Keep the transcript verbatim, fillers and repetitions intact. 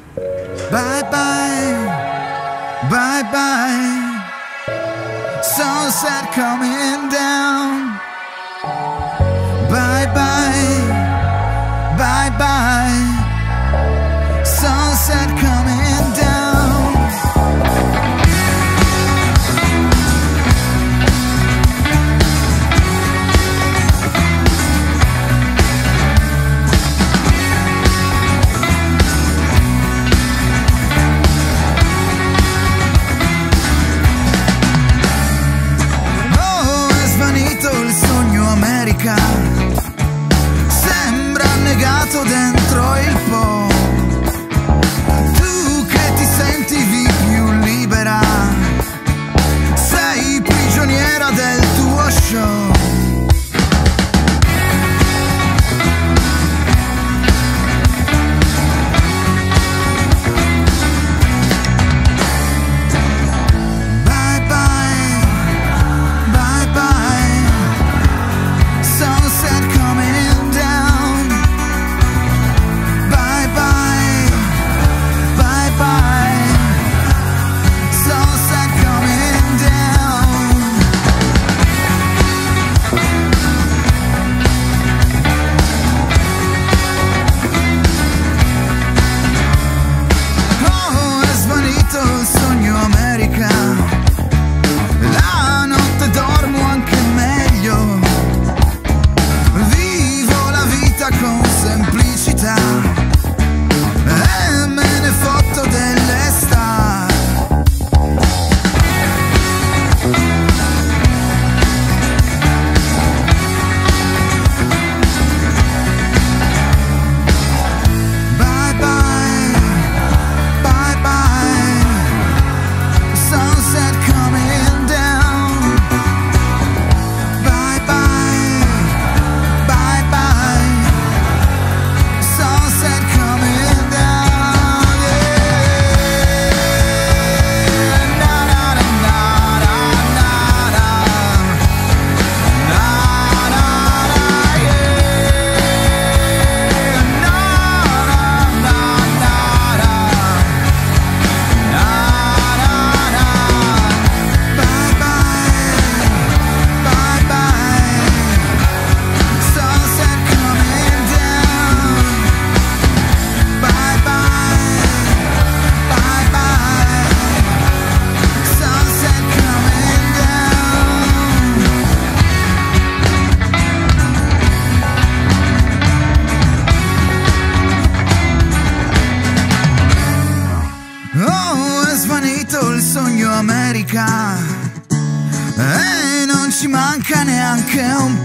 Bye bye, bye bye, sunset coming down. Bye bye, bye bye, sunset coming down. Sembra annegato dentro il po'. Tu che ti sentivi più libera, sei prigioniera del tuo show. Il sogno America e non ci manca neanche un